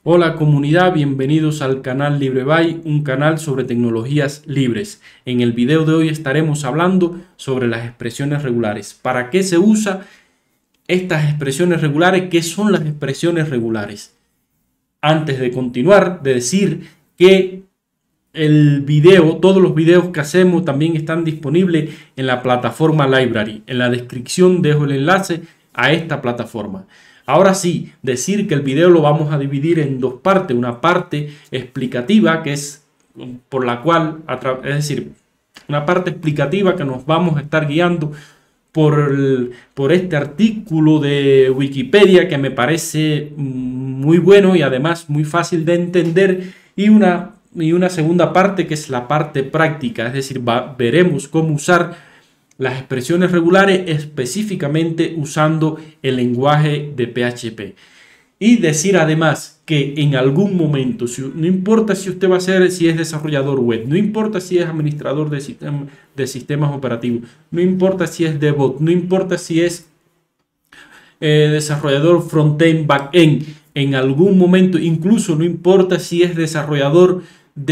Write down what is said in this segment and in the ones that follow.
Hola comunidad, bienvenidos al canal LibreBay, un canal sobre tecnologías libres. En el video de hoy estaremos hablando sobre las expresiones regulares. ¿Para qué se usan estas expresiones regulares? ¿Qué son las expresiones regulares? Antes de continuar, de decir que todos los videos que hacemos también están disponibles en la plataforma Library. En la descripción dejo el enlace a esta plataforma. Ahora sí, decir que el video lo vamos a dividir en dos partes. Una parte explicativa, que es por la cual, es decir, una parte explicativa que nos vamos a estar guiando por este artículo de Wikipedia que me parece muy bueno y además muy fácil de entender, y una segunda parte que es la parte práctica, es decir, veremos cómo usar las expresiones regulares específicamente usando el lenguaje de PHP. Y decir además que en algún momento, no importa si usted va a ser, si es desarrollador web, no importa si es administrador de sistemas operativos, no importa si es DevOps, no importa si es desarrollador frontend, backend, en algún momento, incluso no importa si es desarrollador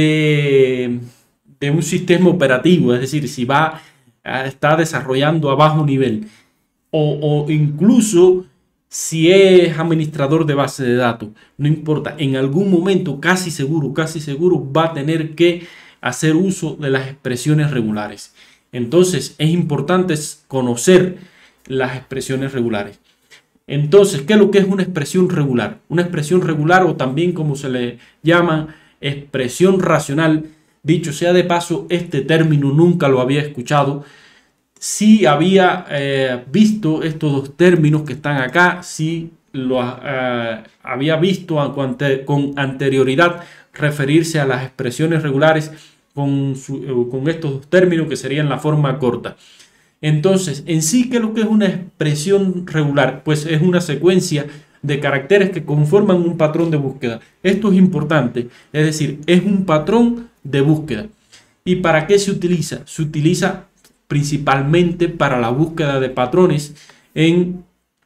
de un sistema operativo, es decir, si está desarrollando a bajo nivel, o incluso si es administrador de base de datos, no importa, en algún momento casi seguro va a tener que hacer uso de las expresiones regulares. Entonces es importante conocer las expresiones regulares. Entonces, ¿qué es lo que es una expresión regular? Una expresión regular, o también como se le llama expresión racional. Dicho sea de paso, este término nunca lo había escuchado. Sí había visto estos dos términos que están acá, sí lo había visto con anterioridad referirse a las expresiones regulares con estos dos términos que serían la forma corta. Entonces, en sí, ¿qué es lo que es una expresión regular? Pues es una secuencia de caracteres que conforman un patrón de búsqueda. Esto es importante, es decir, es un patrón de búsqueda. ¿Y para qué se utiliza? Se utiliza principalmente para la búsqueda de patrones en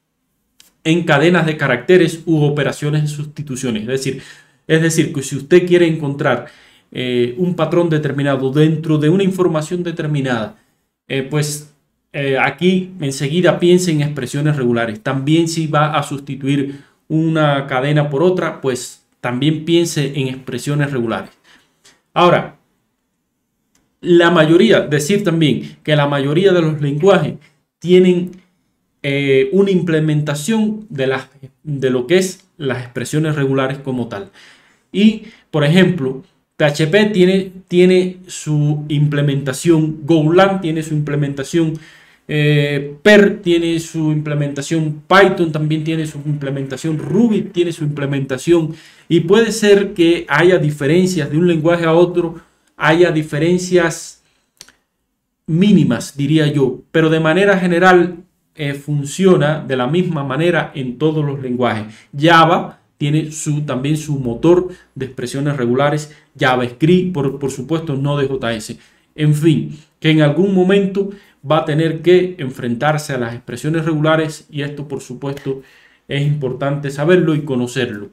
cadenas de caracteres u operaciones de sustituciones. Es decir, que si usted quiere encontrar un patrón determinado dentro de una información determinada, aquí enseguida piense en expresiones regulares. También si va a sustituir una cadena por otra, pues también piense en expresiones regulares. Ahora, decir también que la mayoría de los lenguajes tienen una implementación de lo que es las expresiones regulares como tal. Y, por ejemplo, PHP tiene su implementación, Golang tiene su implementación, Perl tiene su implementación, Python también tiene su implementación, Ruby tiene su implementación, y puede ser que haya diferencias de un lenguaje a otro, haya diferencias mínimas, diría yo, pero de manera general funciona de la misma manera en todos los lenguajes. Java tiene también su motor de expresiones regulares, JavaScript, por supuesto, Node.js. En fin, que en algún momento va a tener que enfrentarse a las expresiones regulares, y esto, por supuesto, es importante saberlo y conocerlo.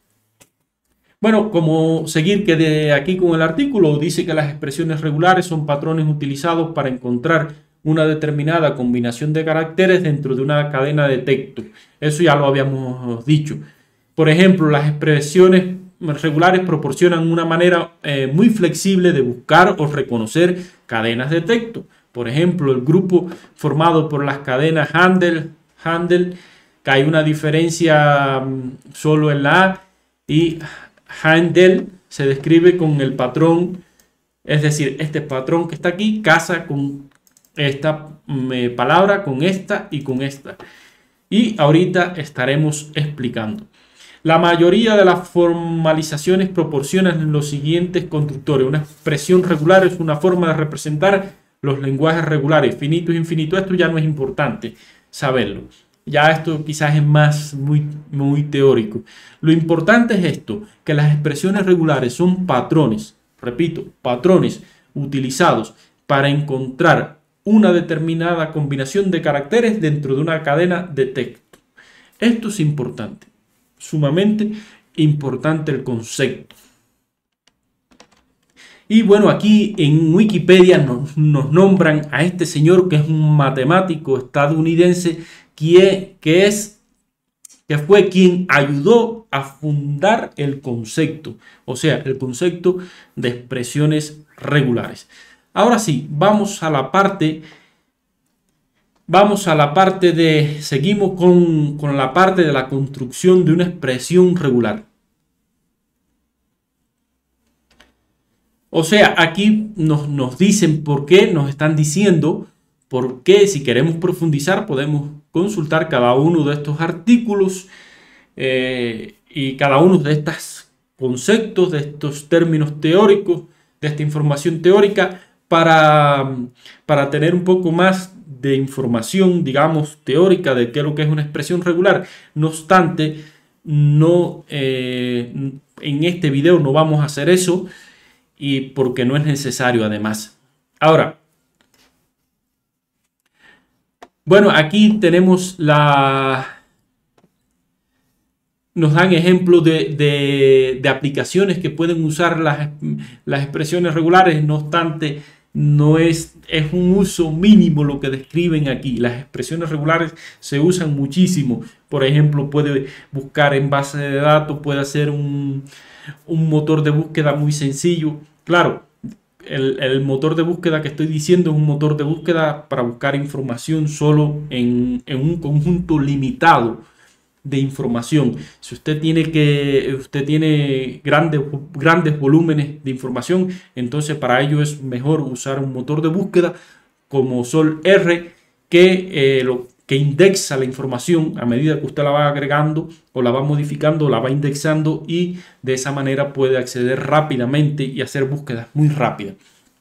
Bueno, como seguir que de aquí con el artículo, dice que las expresiones regulares son patrones utilizados para encontrar una determinada combinación de caracteres dentro de una cadena de texto. Eso ya lo habíamos dicho. Por ejemplo, las expresiones regulares proporcionan una manera muy flexible de buscar o reconocer cadenas de texto. Por ejemplo, el grupo formado por las cadenas handle, que hay una diferencia solo en la A, y handle se describe con el patrón, es decir, este patrón que está aquí casa con esta palabra, con esta y con esta. Y ahorita estaremos explicando. La mayoría de las formalizaciones proporcionan los siguientes constructores. Una expresión regular es una forma de representar los lenguajes regulares, finito e infinito. Esto ya no es importante saberlo. Ya esto quizás es muy teórico. Lo importante es esto, que las expresiones regulares son patrones, repito, patrones utilizados para encontrar una determinada combinación de caracteres dentro de una cadena de texto. Esto es importante, sumamente importante el concepto. Y bueno, aquí en Wikipedia nos nombran a este señor que es un matemático estadounidense que fue quien ayudó a fundar el concepto, o sea, el concepto de expresiones regulares. Ahora sí, seguimos con la parte de la construcción de una expresión regular. O sea, aquí nos dicen por qué, nos están diciendo por qué. Si queremos profundizar, podemos consultar cada uno de estos artículos y cada uno de estos conceptos, de estos términos teóricos, de esta información teórica, para tener un poco más de información, digamos, teórica de qué es lo que es una expresión regular. No obstante, en este video no vamos a hacer eso, y porque no es necesario además. Ahora, bueno, aquí tenemos nos dan ejemplos de aplicaciones que pueden usar las expresiones regulares. No obstante, es un uso mínimo lo que describen aquí. Las expresiones regulares se usan muchísimo. Por ejemplo, puede buscar en base de datos, puede hacer un motor de búsqueda muy sencillo. Claro, el motor de búsqueda que estoy diciendo es un motor de búsqueda para buscar información solo en un conjunto limitado de información. Si usted tiene grandes volúmenes de información, entonces para ello es mejor usar un motor de búsqueda como Solr que indexa la información a medida que usted la va agregando o la va modificando, la va indexando, y de esa manera puede acceder rápidamente y hacer búsquedas muy rápidas.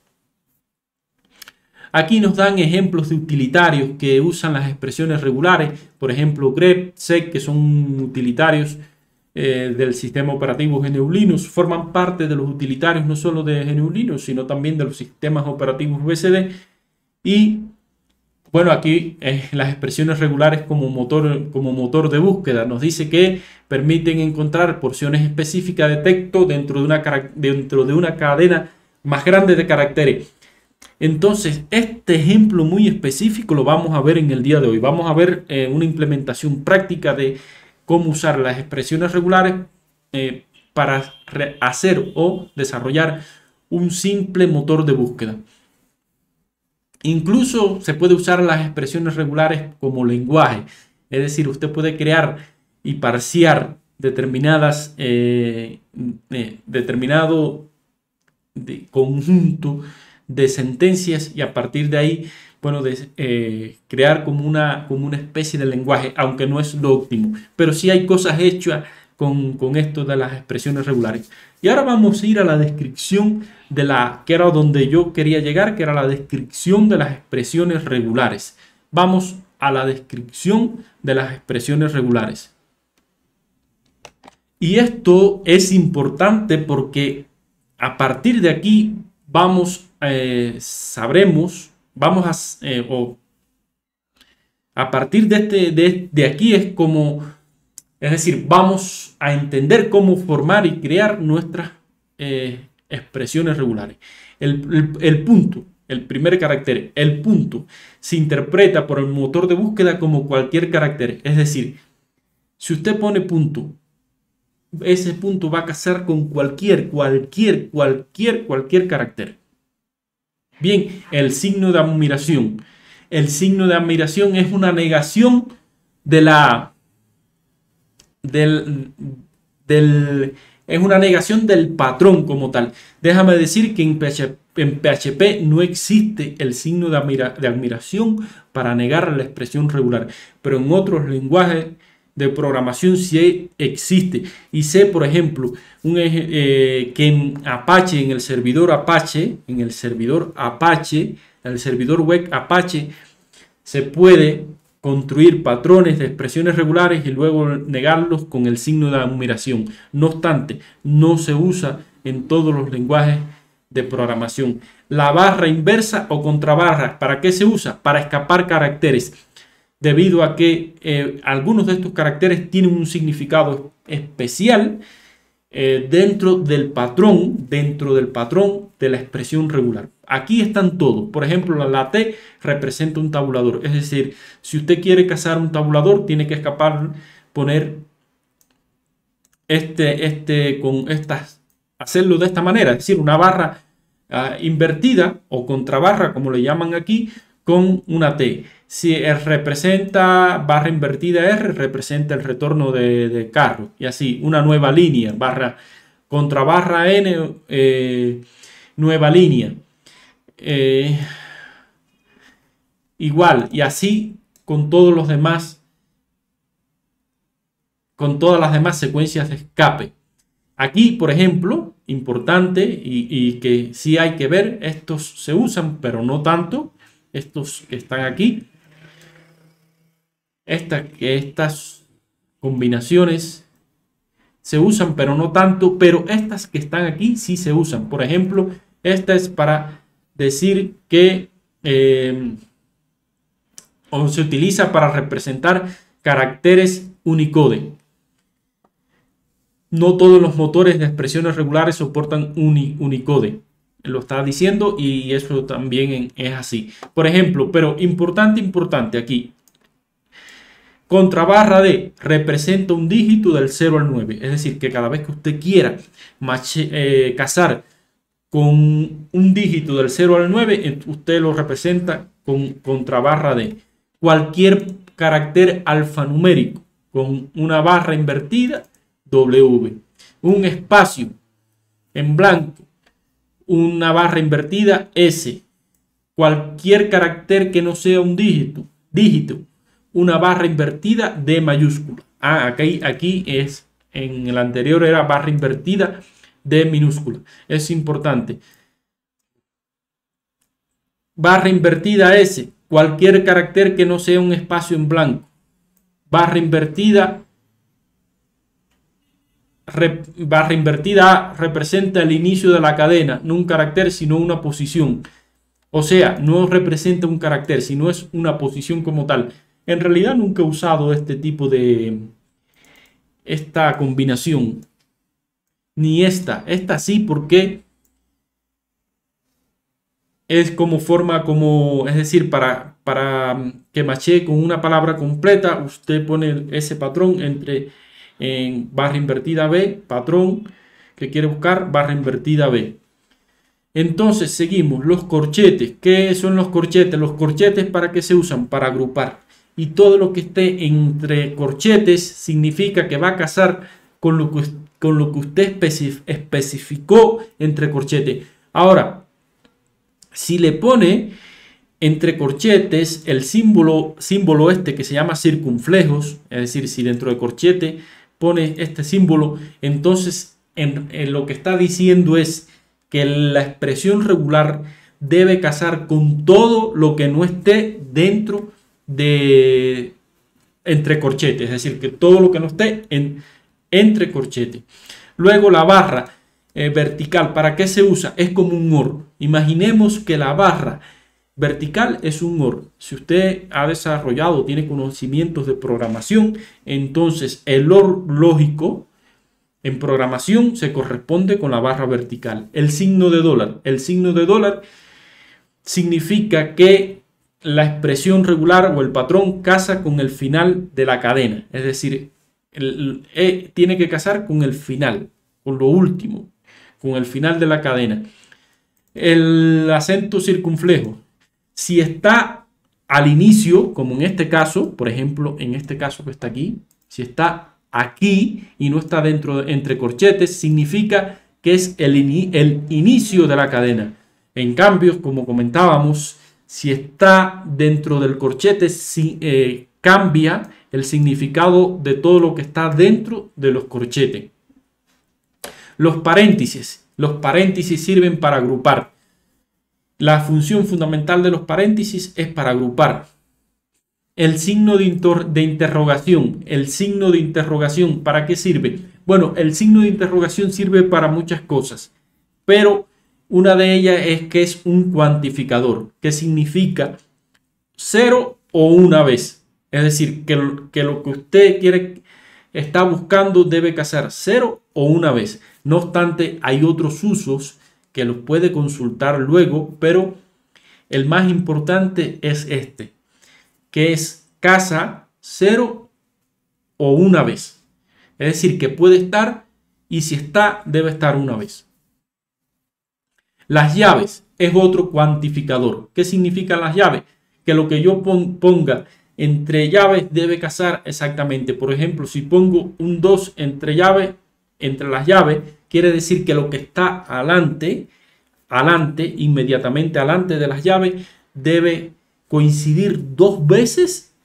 Aquí nos dan ejemplos de utilitarios que usan las expresiones regulares, por ejemplo grep, sec, que son utilitarios del sistema operativo GNU Linux. Forman parte de los utilitarios no solo de GNU Linux, sino también de los sistemas operativos BSD. Y bueno, aquí las expresiones regulares como motor de búsqueda nos dice que permiten encontrar porciones específicas de texto dentro de una cadena más grande de caracteres. Entonces, este ejemplo muy específico lo vamos a ver en el día de hoy. Vamos a ver una implementación práctica de cómo usar las expresiones regulares para hacer o desarrollar un simple motor de búsqueda. Incluso se puede usar las expresiones regulares como lenguaje. Es decir, usted puede crear y parsear determinado conjunto de sentencias, y a partir de ahí, bueno, crear como una especie de lenguaje, aunque no es lo óptimo, pero sí hay cosas hechas con esto de las expresiones regulares. Y ahora vamos a ir a la descripción que era donde yo quería llegar, que era la descripción de las expresiones regulares. Vamos a la descripción de las expresiones regulares. Y esto es importante porque a partir de aquí a partir de aquí es decir, vamos a entender cómo formar y crear nuestras expresiones regulares. El primer carácter, el punto, se interpreta por el motor de búsqueda como cualquier carácter. Es decir, si usted pone punto, ese punto va a casar con cualquier carácter. Bien, el signo de admiración. El signo de admiración es una negación es una negación del patrón como tal. Déjame decir que en PHP no existe el signo de admiración para negar la expresión regular, pero en otros lenguajes de programación sí existe. Y sé, por ejemplo, que en Apache, en el servidor web Apache, se puede construir patrones de expresiones regulares y luego negarlos con el signo de admiración. No obstante, no se usa en todos los lenguajes de programación. La barra inversa o contrabarra, ¿para qué se usa? Para escapar caracteres, debido a que algunos de estos caracteres tienen un significado especial dentro del patrón de la expresión regular. Aquí están todos. Por ejemplo, la T representa un tabulador. Es decir, si usted quiere cazar un tabulador, tiene que poner hacerlo de esta manera. Es decir, una barra invertida o contrabarra, como le llaman aquí, con una T. Si representa barra invertida R, representa el retorno de carro. Y así, una nueva línea, barra contra barra N, nueva línea. Igual, y así con todos los demás, con todas las demás secuencias de escape. Aquí, por ejemplo, importante y que sí hay que ver, estos se usan, pero no tanto. Estos que están aquí. Estas combinaciones se usan, pero no tanto. Pero estas que están aquí sí se usan. Por ejemplo, esta es para decir que o se utiliza para representar caracteres Unicode. No todos los motores de expresiones regulares soportan Unicode. Lo está diciendo y eso también es así. Por ejemplo, pero importante aquí. Contrabarra D representa un dígito del 0 al 9. Es decir, que cada vez que usted quiera casar con un dígito del 0 al 9, usted lo representa con contrabarra D. Cualquier carácter alfanumérico con una barra invertida, W. Un espacio en blanco, una barra invertida, S. Cualquier carácter que no sea un dígito, una barra invertida, D mayúscula. Aquí es, en el anterior era barra invertida, D minúscula. Es importante. Barra invertida, S. Cualquier carácter que no sea un espacio en blanco. Barra invertida A representa el inicio de la cadena, no un carácter sino una posición. O sea, no representa un carácter, sino es una posición como tal. En realidad nunca he usado esta combinación. Ni esta sí, porque es es decir, para que machee con una palabra completa, usted pone ese patrón en barra invertida B, patrón que quiere buscar, barra invertida B. Entonces seguimos, los corchetes. ¿Qué son los corchetes? Los corchetes, ¿para qué se usan? Para agrupar. Y todo lo que esté entre corchetes significa que va a casar con lo que usted especificó entre corchetes. Ahora, si le pone entre corchetes el símbolo este que se llama circunflejos, es decir, si dentro de corchete pone este símbolo, entonces en lo que está diciendo es que la expresión regular debe casar con todo lo que no esté dentro de entre corchetes, es decir, que todo lo que no esté entre corchetes. Luego la barra vertical, ¿para qué se usa? Es como un OR. Imaginemos que la barra vertical es un OR. Si usted ha desarrollado, tiene conocimientos de programación, entonces el OR lógico en programación se corresponde con la barra vertical. El signo de dólar significa que la expresión regular o el patrón casa con el final de la cadena. Es decir, tiene que casar con el final, con lo último, con el final de la cadena. El acento circunflejo, si está al inicio, como en este caso, por ejemplo, en este caso que está aquí, si está aquí y no está entre corchetes, significa que es el inicio de la cadena. En cambio, como comentábamos, si está dentro del corchete, cambia el significado de todo lo que está dentro de los corchetes. Los paréntesis sirven para agrupar. La función fundamental de los paréntesis es para agrupar. El signo de interrogación. El signo de interrogación, ¿para qué sirve? Bueno, el signo de interrogación sirve para muchas cosas, pero una de ellas es que es un cuantificador, que significa 0 o una vez. Es decir, que lo que usted quiere está buscando debe casar 0 o una vez. No obstante, hay otros usos que los puede consultar luego, pero el más importante es este, que es casa 0 o una vez. Es decir, que puede estar y si está, debe estar una vez. Las llaves es otro cuantificador. ¿Qué significan las llaves? Que lo que yo ponga entre llaves debe casar exactamente. Por ejemplo, si pongo un 2 entre las llaves, quiere decir que lo que está adelante, inmediatamente adelante de las llaves, debe coincidir dos veces,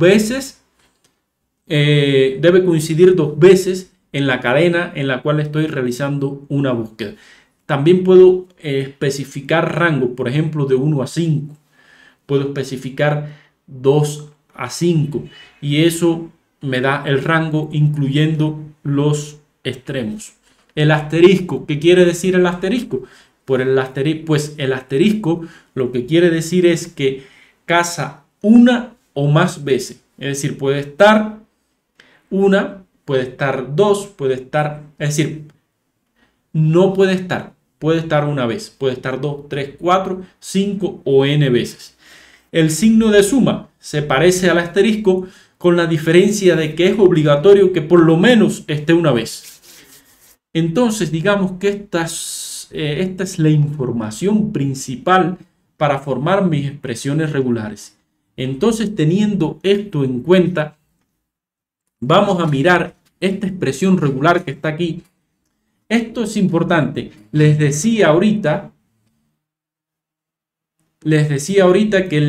debe coincidir dos veces en la cadena en la cual estoy realizando una búsqueda. También puedo especificar rangos, por ejemplo, de 1 a 5. Puedo especificar 2 a 5 y eso me da el rango incluyendo los extremos. El asterisco, ¿qué quiere decir el asterisco? Pues el asterisco lo que quiere decir es que casa una o más veces. Es decir, puede estar una, puede estar dos, puede estar, es decir, no puede estar una vez, puede estar 2, 3, 4, 5 o n veces. El signo de suma se parece al asterisco con la diferencia de que es obligatorio que por lo menos esté una vez. Entonces, digamos que esta es la información principal para formar mis expresiones regulares. Entonces, teniendo esto en cuenta, vamos a mirar esta expresión regular que está aquí. Esto es importante. Les decía ahorita que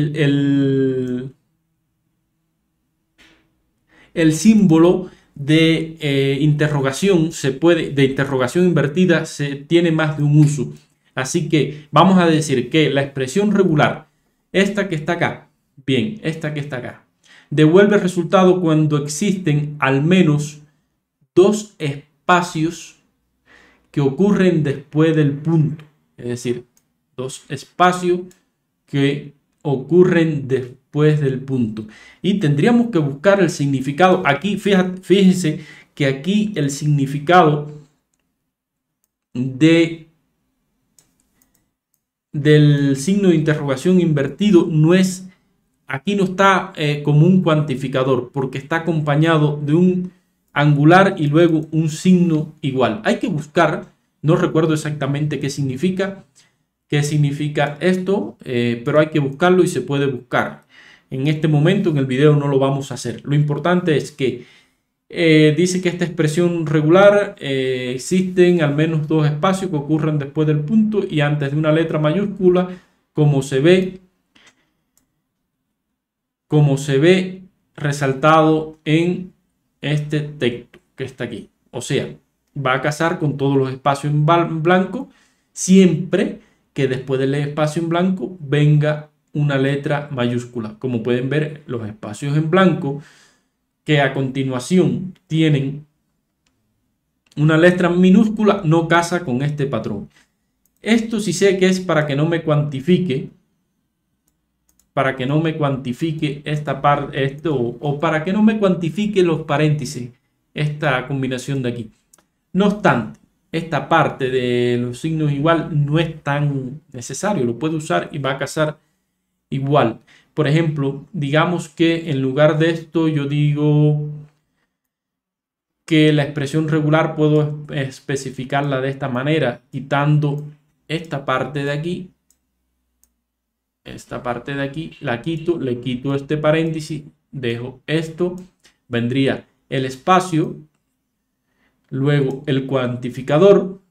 el símbolo de interrogación de interrogación invertida tiene más de un uso. Así que vamos a decir que la expresión regular, esta que está acá, devuelve el resultado cuando existen al menos dos espacios que ocurren después del punto. Es decir, dos espacios que ocurren después del punto. Y tendríamos que buscar el significado. Aquí, fíjense que aquí el significado del signo de interrogación invertido no es, aquí no está como un cuantificador, porque está acompañado de un angular y luego un signo igual. Hay que buscar, no recuerdo exactamente qué significa esto, pero hay que buscarlo y se puede buscar. En este momento en el video no lo vamos a hacer. Lo importante es que dice que esta expresión regular existen al menos dos espacios que ocurren después del punto y antes de una letra mayúscula, como se ve resaltado en este texto que está aquí. O sea, va a casar con todos los espacios en blanco siempre que después del espacio en blanco venga una letra mayúscula. Como pueden ver, los espacios en blanco que a continuación tienen una letra minúscula no casa con este patrón. Esto sí sé que es para que no me cuantifique esta parte, o para que no me cuantifique los paréntesis, esta combinación de aquí. No obstante, esta parte de los signos igual no es tan necesario, lo puedo usar y va a casar igual. Por ejemplo, digamos que en lugar de esto yo digo que la expresión regular puedo especificarla de esta manera, quitando esta parte de aquí. Esta parte de aquí la quito, le quito este paréntesis, dejo esto, vendría el espacio, luego el cuantificador,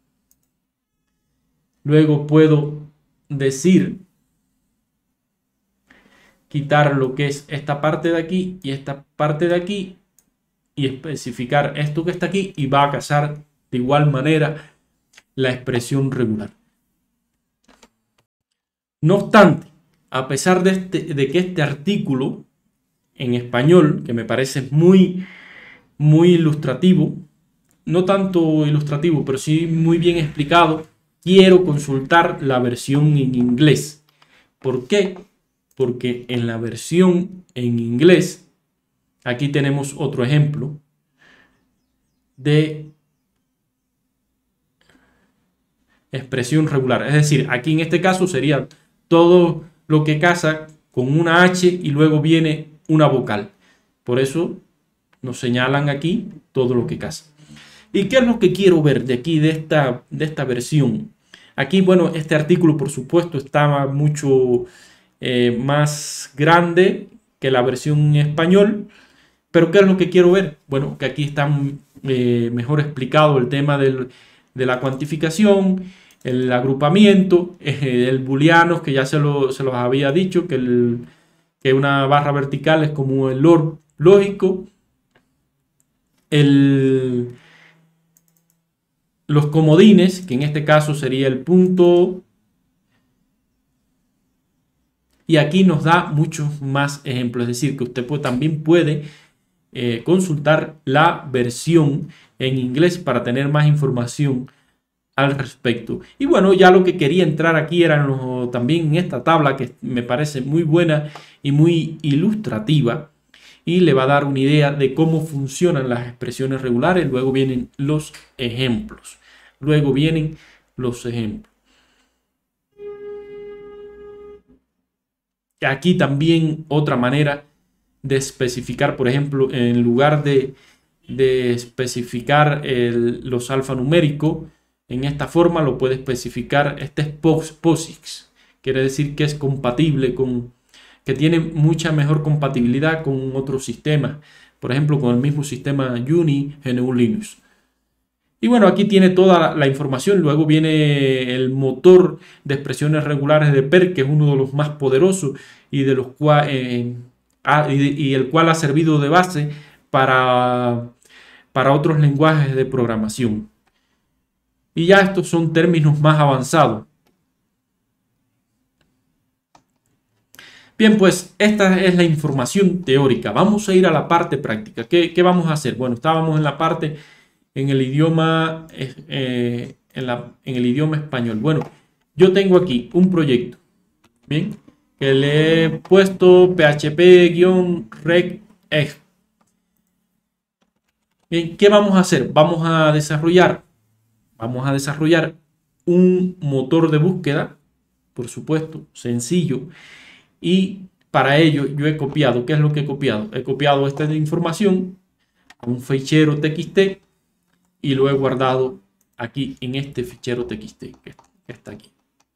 luego puedo decir, quitar lo que es esta parte de aquí y esta parte de aquí y especificar esto que está aquí y va a casar de igual manera la expresión regular. No obstante, a pesar de que este artículo en español, que me parece muy ilustrativo, no tanto ilustrativo, pero sí muy bien explicado, quiero consultar la versión en inglés. ¿Por qué? Porque en la versión en inglés, aquí tenemos otro ejemplo, de expresión regular. Es decir, aquí en este caso sería todo lo que casa con una H y luego viene una vocal. Por eso nos señalan aquí todo lo que casa. ¿Y qué es lo que quiero ver de aquí, de esta versión? Aquí, bueno, este artículo, por supuesto, está mucho más grande que la versión en español. Pero ¿qué es lo que quiero ver? Bueno, que aquí está mejor explicado el tema de la cuantificación, el agrupamiento, el booleano, que ya se los había dicho, que una barra vertical es como el OR lógico, los comodines, que en este caso sería el punto, y aquí nos da muchos más ejemplos, es decir, que usted también puede consultar la versión en inglés para tener más información al respecto. Y bueno, ya lo que quería entrar aquí era también en esta tabla que me parece muy buena y muy ilustrativa y le va a dar una idea de cómo funcionan las expresiones regulares. Luego vienen los ejemplos. Luego vienen los ejemplos. Aquí también otra manera de especificar, por ejemplo, en lugar de especificar los alfanuméricos, en esta forma lo puede especificar, este es POSIX, quiere decir que es compatible que tiene mucha mejor compatibilidad con otros sistemas, por ejemplo, con el mismo sistema Uni, GNU Linux. Y bueno, aquí tiene toda la información. Luego viene el motor de expresiones regulares de PERC, que es uno de los más poderosos y de los y el cual ha servido de base para otros lenguajes de programación. Y ya estos son términos más avanzados. Bien, pues esta es la información teórica. Vamos a ir a la parte práctica. ¿Qué vamos a hacer? Bueno, estábamos en la parte en el idioma español. Bueno, yo tengo aquí un proyecto, bien, que le he puesto php-reg. Bien, ¿qué vamos a hacer? Vamos a desarrollar un motor de búsqueda, por supuesto, sencillo. Y para ello yo he copiado, ¿qué es lo que he copiado? He copiado esta información a un fichero TXT y lo he guardado aquí en este fichero TXT que está aquí.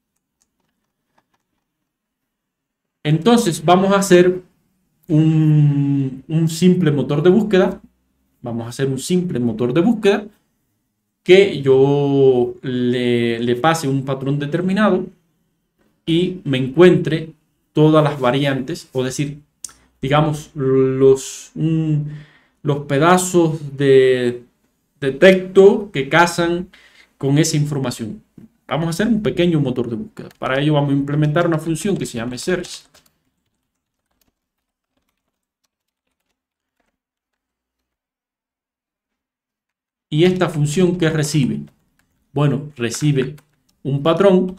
Entonces vamos a hacer un simple motor de búsqueda. Vamos a hacer un simple motor de búsqueda que yo le pase un patrón determinado y me encuentre todas las variantes, o decir, digamos, los pedazos de texto que casan con esa información. Vamos a hacer un pequeño motor de búsqueda. Para ello vamos a implementar una función que se llama search. ¿Y esta función qué recibe? Bueno, recibe un patrón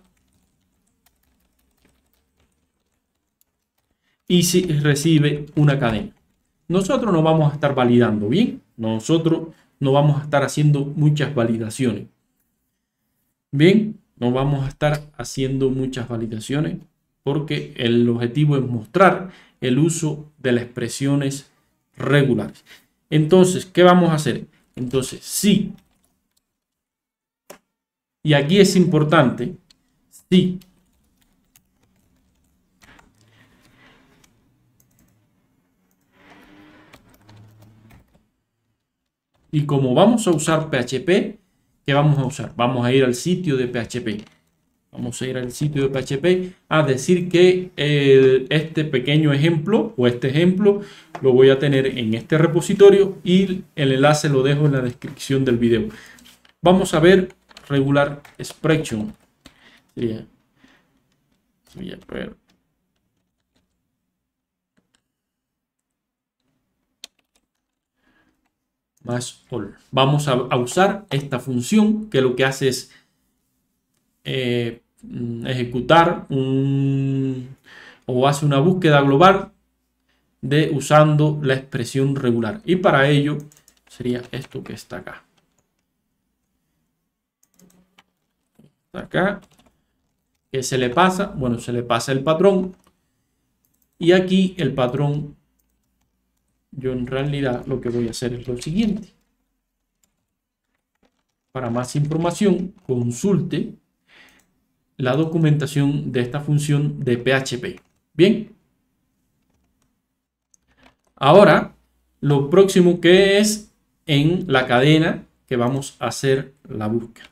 y si recibe una cadena. Nosotros no vamos a estar validando, ¿bien? Nosotros no vamos a estar haciendo muchas validaciones. Bien, no vamos a estar haciendo muchas validaciones porque el objetivo es mostrar el uso de las expresiones regulares. Entonces, ¿qué vamos a hacer? Entonces, sí. Y aquí es importante, sí. Y como vamos a usar PHP, ¿qué vamos a usar? Vamos a ir al sitio de PHP. Vamos a ir al sitio de PHP a decir que este pequeño ejemplo o este ejemplo lo voy a tener en este repositorio y el enlace lo dejo en la descripción del video. Vamos a ver regular expression. Más all. Vamos a usar esta función que lo que hace es ejecutar o hace una búsqueda global usando la expresión regular. Y para ello sería esto que está acá. Acá, ¿qué se le pasa? Bueno, se le pasa el patrón. Y aquí el patrón, yo en realidad lo que voy a hacer es lo siguiente. Para más información, consulte la documentación de esta función de PHP. Bien. Ahora, lo próximo que es en la cadena que vamos a hacer la búsqueda.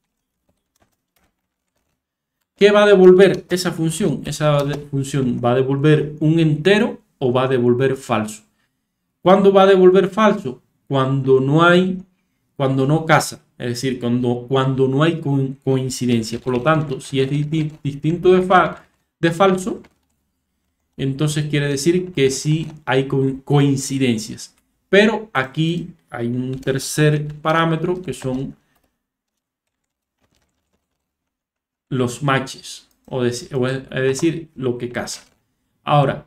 ¿Qué va a devolver esa función? Esa función va a devolver un entero o va a devolver falso. ¿Cuándo va a devolver falso? Cuando no casa, es decir, cuando no hay coincidencia. Por lo tanto, si es distinto de falso, entonces quiere decir que sí hay coincidencias. Pero aquí hay un tercer parámetro que son los matches, es decir, lo que casa. Ahora,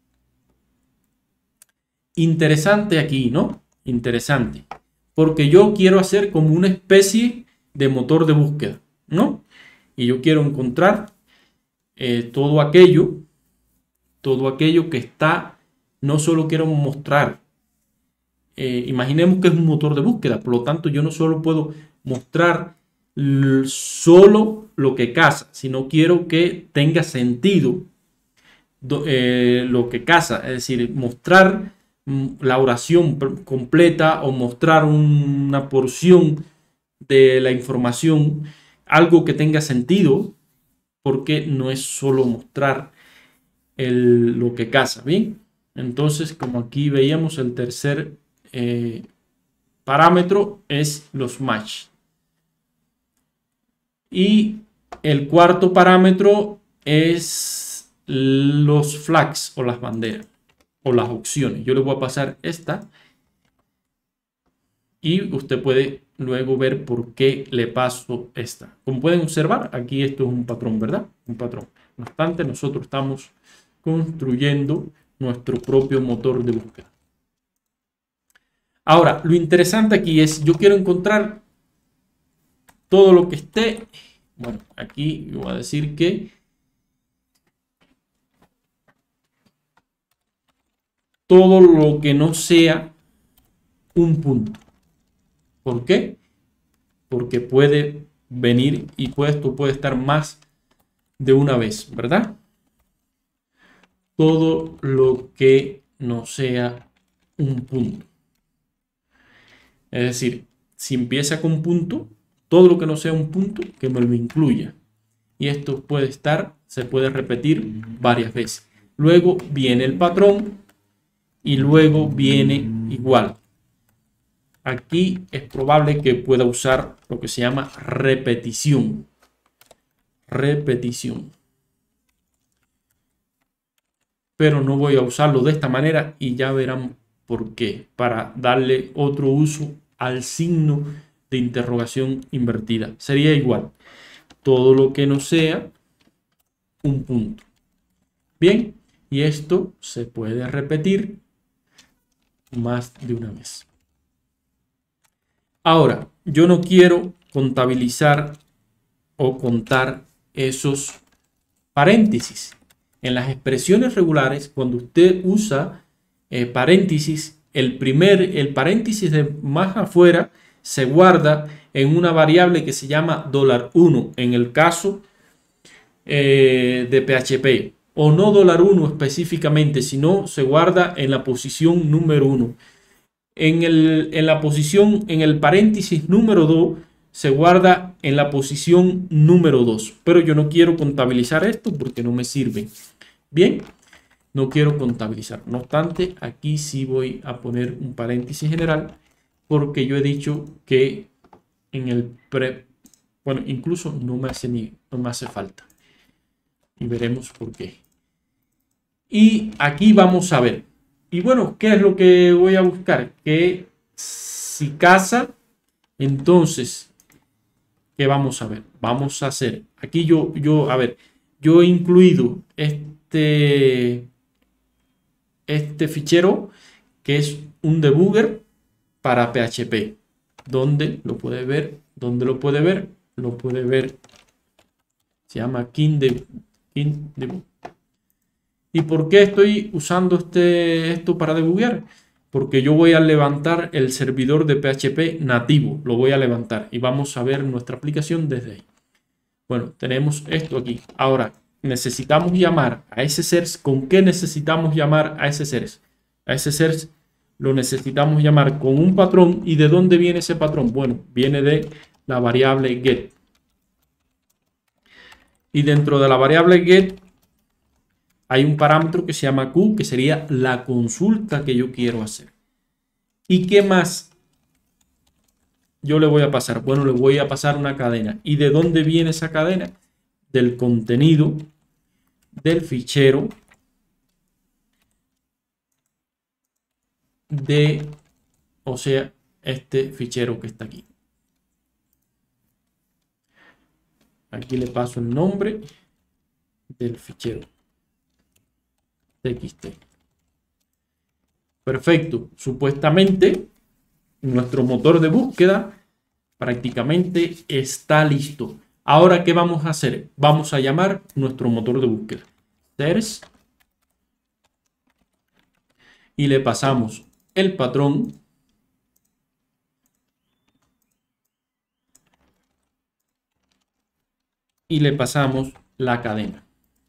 interesante aquí, ¿no? Interesante. Porque yo quiero hacer como una especie de motor de búsqueda, ¿no? Y yo quiero encontrar todo aquello que está, no solo quiero mostrar, imaginemos que es un motor de búsqueda, por lo tanto yo no solo puedo mostrar solo lo que casa, sino quiero que tenga sentido lo que casa, es decir, mostrar la oración completa o mostrar una porción de la información, algo que tenga sentido, porque no es solo mostrar lo que casa. Bien, entonces como aquí veíamos, el tercer parámetro es los match. Y el cuarto parámetro es los flags o las banderas o las opciones. Yo le voy a pasar esta y usted puede luego ver por qué le paso esta. Como pueden observar, aquí esto es un patrón, ¿verdad? Un patrón. No obstante, nosotros estamos construyendo nuestro propio motor de búsqueda. Ahora, lo interesante aquí es, yo quiero encontrar todo lo que esté. Bueno, aquí yo voy a decir que todo lo que no sea un punto. ¿Por qué? Porque puede venir y esto puede estar más de una vez, ¿verdad? Todo lo que no sea un punto. Es decir, si empieza con punto, todo lo que no sea un punto, que me lo incluya. Y esto se puede repetir varias veces. Luego viene el patrón y luego viene igual. Aquí es probable que pueda usar lo que se llama repetición. Repetición. Pero no voy a usarlo de esta manera y ya verán por qué. Para darle otro uso al signo de interrogación invertida. Sería igual. Todo lo que no sea un punto. Bien, y esto se puede repetir más de una vez. Ahora, yo no quiero contabilizar o contar esos paréntesis. En las expresiones regulares, cuando usted usa paréntesis, el paréntesis de más afuera se guarda en una variable que se llama $1 en el caso de PHP, o no $1 específicamente, sino se guarda en la posición número 1. En el paréntesis número 2 se guarda en la posición número 2, pero yo no quiero contabilizar esto porque no me sirve. Bien, no quiero contabilizar. No obstante, aquí sí voy a poner un paréntesis general porque yo he dicho que en el bueno, incluso no me hace falta. Y veremos por qué. Y aquí vamos a ver. Y bueno, ¿qué es lo que voy a buscar? Que si casa, entonces, ¿qué vamos a ver? Vamos a hacer. Aquí yo he incluido este fichero que es un debugger para PHP. ¿Dónde lo puede ver? ¿Dónde lo puede ver? Lo puede ver Se llama King Debug. ¿Y por qué estoy usando esto para debuguear? Porque yo voy a levantar el servidor de PHP nativo. Lo voy a levantar y vamos a ver nuestra aplicación desde ahí. Bueno, tenemos esto aquí. Ahora, necesitamos llamar a ese search. ¿Con qué necesitamos llamar a ese search? A ese search lo necesitamos llamar con un patrón. ¿Y de dónde viene ese patrón? Bueno, viene de la variable get. Y dentro de la variable get hay un parámetro que se llama Q, que sería la consulta que yo quiero hacer. ¿Y qué más yo le voy a pasar? Bueno, le voy a pasar una cadena. ¿Y de dónde viene esa cadena? Del contenido del fichero o sea, este fichero que está aquí. Aquí le paso el nombre del fichero txt. Perfecto. Supuestamente nuestro motor de búsqueda prácticamente está listo. Ahora, ¿qué vamos a hacer? Vamos a llamar nuestro motor de búsqueda search y le pasamos el patrón y le pasamos la cadena.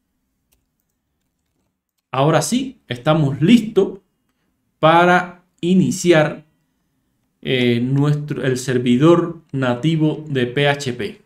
Ahora sí, estamos listos para iniciar el servidor nativo de PHP.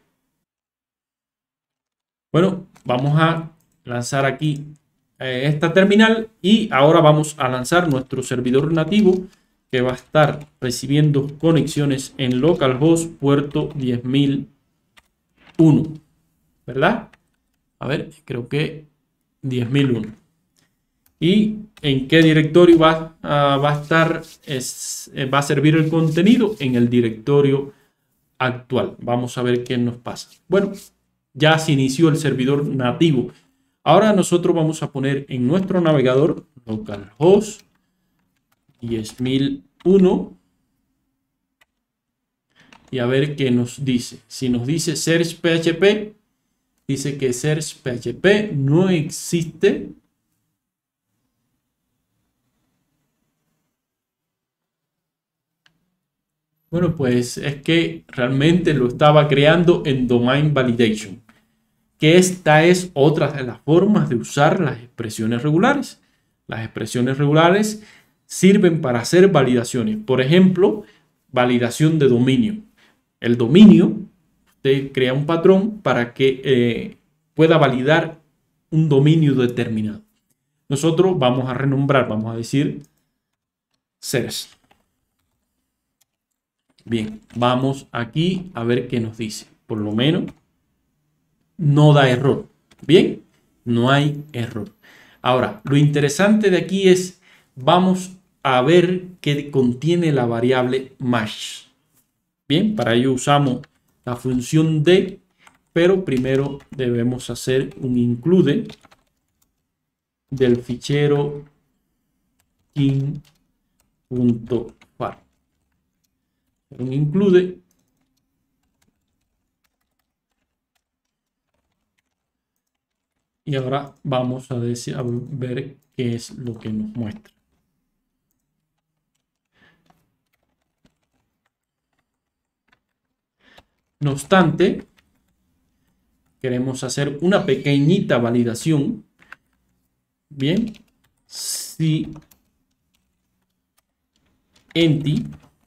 Bueno, vamos a lanzar aquí esta terminal y ahora vamos a lanzar nuestro servidor nativo que va a estar recibiendo conexiones en localhost puerto 10.001, ¿verdad? A ver, creo que 10.001. ¿Y en qué directorio va a estar? Va a servir el contenido en el directorio actual. Vamos a ver qué nos pasa. Bueno, ya se inició el servidor nativo. Ahora nosotros vamos a poner en nuestro navegador localhost 10.001 y a ver qué nos dice. Si nos dice search PHP, dice que search PHP no existe. Bueno, pues es que realmente lo estaba creando en Domain Validation, que esta es otra de las formas de usar las expresiones regulares. Las expresiones regulares sirven para hacer validaciones. Por ejemplo, validación de dominio. El dominio, usted crea un patrón para que pueda validar un dominio determinado. Nosotros vamos a renombrar, vamos a decir search. Bien, vamos aquí a ver qué nos dice. Por lo menos no da error. Bien, no hay error. Ahora, lo interesante de aquí es, vamos a ver qué contiene la variable match. Bien, para ello usamos la función de, pero primero debemos hacer un include del fichero king.far. Un include y ahora vamos a ver qué es lo que nos muestra. No obstante, queremos hacer una pequeñita validación. Bien, si empty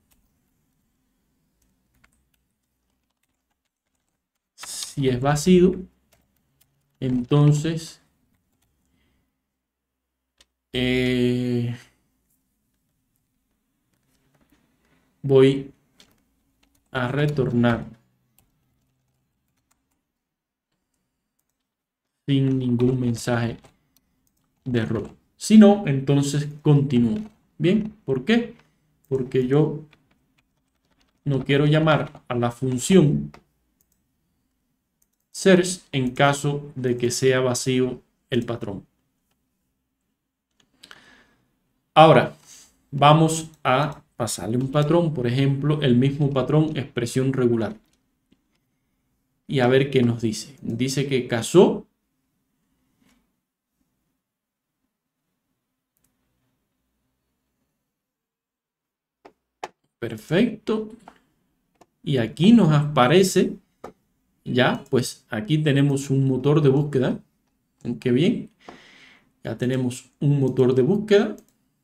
si es vacío, entonces voy a retornar sin ningún mensaje de error. Si no, entonces continúo. Bien, ¿por qué? Porque yo no quiero llamar a la función search en caso de que sea vacío el patrón. Ahora vamos a pasarle un patrón, por ejemplo, el mismo patrón expresión regular. y a ver qué nos dice. Dice que casó. Perfecto. Y aquí nos aparece, ya, pues aquí tenemos un motor de búsqueda. Qué bien. Ya tenemos un motor de búsqueda.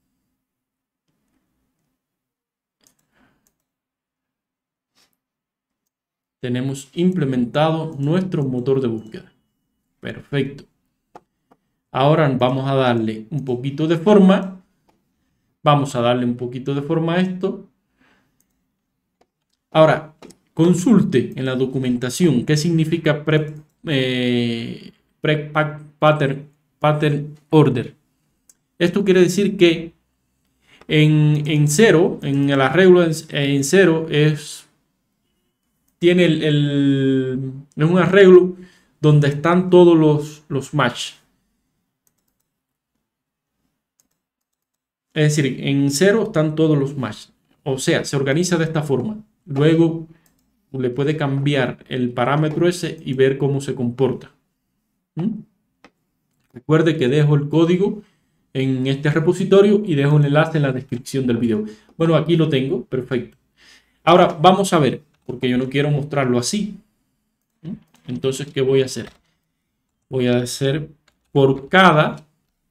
Tenemos implementado nuestro motor de búsqueda. Perfecto. Ahora vamos a darle un poquito de forma. Vamos a darle un poquito de forma a esto. Ahora, consulte en la documentación qué significa pattern order. Esto quiere decir que en cero, en el arreglo en cero, tiene es un arreglo donde están todos los match. Es decir, en cero están todos los match. O sea, se organiza de esta forma. Luego le puede cambiar el parámetro ese y ver cómo se comporta. Recuerde que dejo el código en este repositorio y dejo un enlace en la descripción del video. Bueno, aquí lo tengo. Perfecto. Ahora vamos a ver, porque yo no quiero mostrarlo así. Entonces, ¿qué voy a hacer? Voy a hacer por cada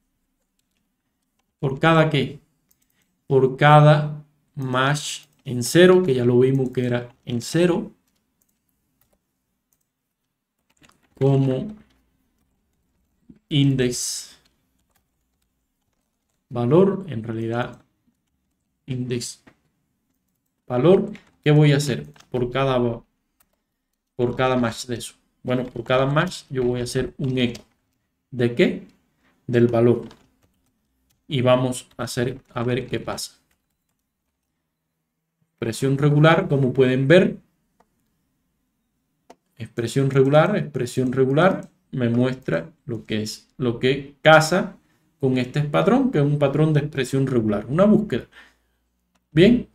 ¿qué? Por cada match en cero, que ya lo vimos que era en cero, como index valor, en realidad index valor. ¿Qué voy a hacer por cada match de eso? Bueno, por cada match yo voy a hacer un eco. ¿De qué? Del valor. Y vamos a hacer a ver qué pasa. Expresión regular, como pueden ver. Expresión regular me muestra lo que casa con este patrón, que es un patrón de expresión regular, una búsqueda. Bien,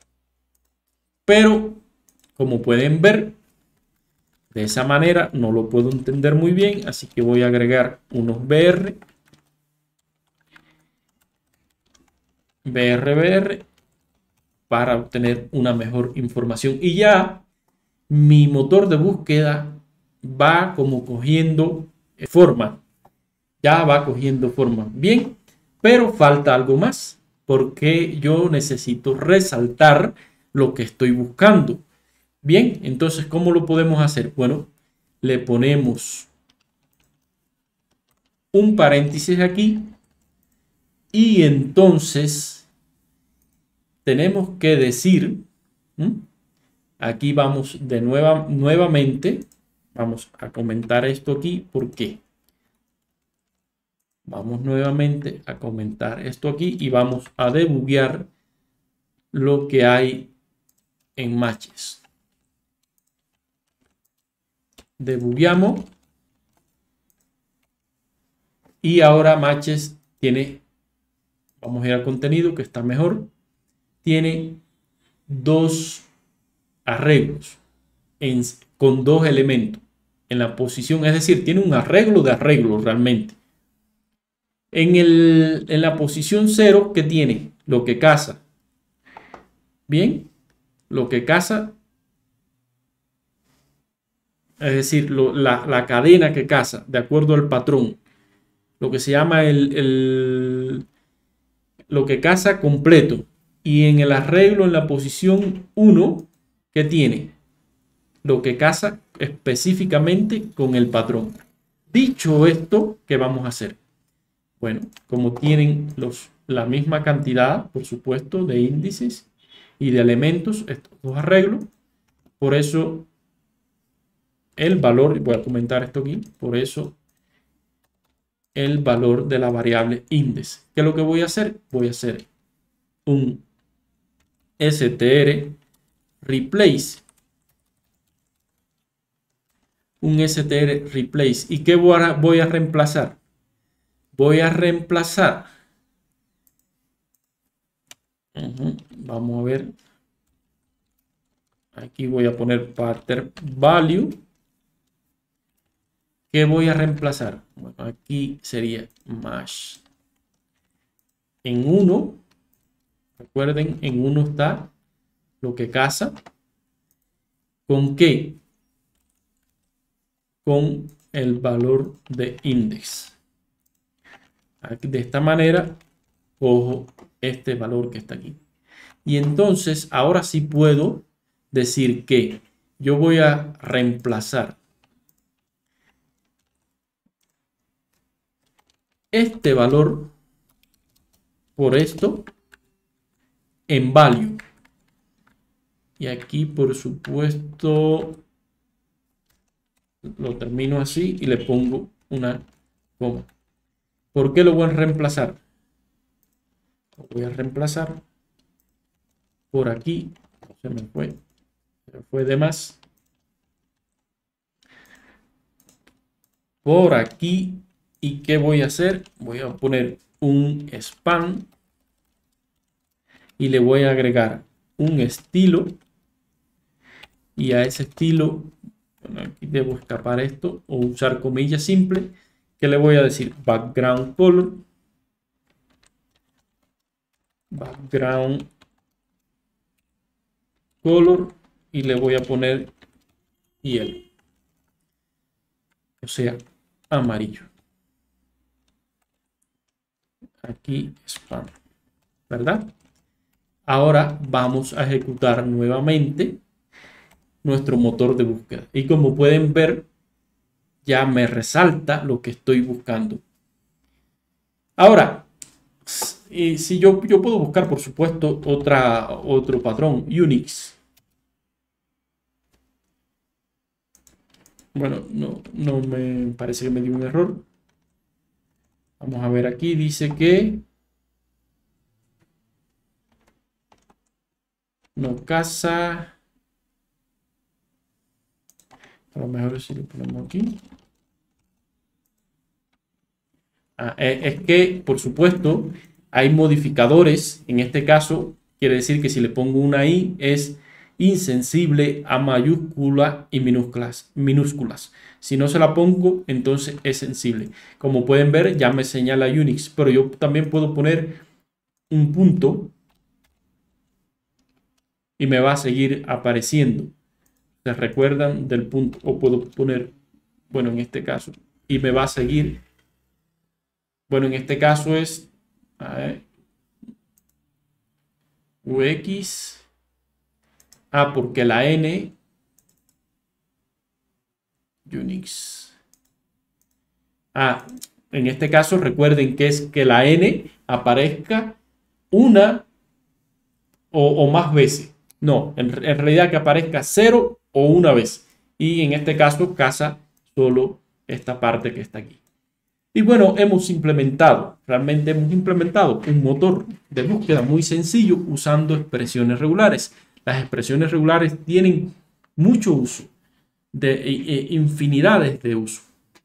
pero como pueden ver, de esa manera no lo puedo entender muy bien, así que voy a agregar unos BR para obtener una mejor información. Y ya mi motor de búsqueda va como cogiendo forma. Ya va cogiendo forma. Bien, pero falta algo más, porque yo necesito resaltar lo que estoy buscando. Bien, entonces, ¿cómo lo podemos hacer? Bueno, le ponemos un paréntesis aquí y entonces tenemos que decir, aquí vamos nuevamente, vamos a comentar esto aquí, ¿por qué? Vamos nuevamente a comentar esto aquí y vamos a debuguear lo que hay en matches. Debugueamos y ahora matches tiene, vamos a ir al contenido que está mejor, tiene dos arreglos con dos elementos en la posición, es decir, tiene un arreglo de arreglo realmente. En la posición 0, ¿qué tiene? Lo que casa. Bien, lo que casa, es decir, la cadena que casa, de acuerdo al patrón. Lo que se llama lo que casa completo. Y en el arreglo, en la posición 1, ¿qué tiene? Lo que casa específicamente con el patrón. Dicho esto, ¿qué vamos a hacer? Bueno, como tienen la misma cantidad, por supuesto, de índices y de elementos, estos dos arreglos, por eso el valor, voy a comentar esto aquí, por eso el valor de la variable índice. ¿Qué es lo que voy a hacer? Voy a hacer un str replace. Un str replace. ¿Y qué voy a reemplazar? Voy a reemplazar. Vamos a ver. Aquí voy a poner pattern value. ¿Qué voy a reemplazar? Bueno, aquí sería más. En 1, recuerden, en 1 está lo que casa. ¿Con qué? Con el valor de index. Aquí, de esta manera, cojo este valor que está aquí. Y entonces, ahora sí puedo decir que yo voy a reemplazar este valor por esto en value. Y aquí, por supuesto, lo termino así y le pongo una coma. ¿Por qué lo voy a reemplazar? Lo voy a reemplazar por aquí. Se me fue de más. Por aquí. ¿Y qué voy a hacer? Voy a poner un span y le voy a agregar un estilo. Y a ese estilo, bueno, aquí debo escapar esto o usar comillas simple, que le voy a decir background color y le voy a poner yellow, o sea, amarillo. Aquí span, ¿verdad? Ahora vamos a ejecutar nuevamente nuestro motor de búsqueda. Y como pueden ver, ya me resalta lo que estoy buscando. Ahora, si yo puedo buscar, por supuesto, otro patrón, Unix. Bueno, no me parece que me dio un error. Vamos a ver aquí, dice que no casa. A lo mejor si lo ponemos aquí. Es que, por supuesto, hay modificadores. En este caso, quiere decir que si le pongo una I es insensible a mayúsculas y minúsculas. Si no se la pongo, entonces es sensible. Como pueden ver, ya me señala Unix, pero yo también puedo poner un punto y me va a seguir apareciendo. ¿Se recuerdan del punto? O puedo poner, bueno, en este caso, y me va a seguir. Bueno, en este caso es UX. Porque la N Unix. En este caso recuerden que es que la N aparezca una o más veces. No, en realidad que aparezca 0 o una vez. Y en este caso casa solo esta parte que está aquí. Y bueno, realmente hemos implementado un motor de búsqueda muy sencillo usando expresiones regulares. Las expresiones regulares tienen mucho uso, infinidades de uso.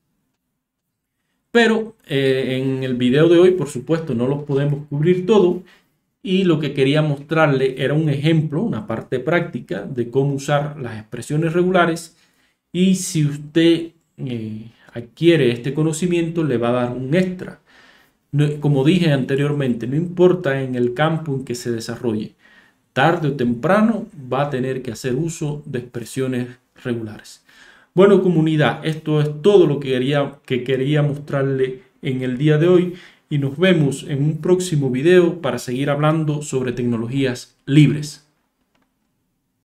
Pero en el video de hoy, por supuesto, no los podemos cubrir todo. Y lo que quería mostrarle era un ejemplo, una parte práctica de cómo usar las expresiones regulares. Y si usted adquiere este conocimiento, le va a dar un extra. Como dije anteriormente, no importa en el campo en que se desarrolle, tarde o temprano va a tener que hacer uso de expresiones regulares. Bueno, comunidad, esto es todo lo que quería mostrarle en el día de hoy y nos vemos en un próximo video para seguir hablando sobre tecnologías libres.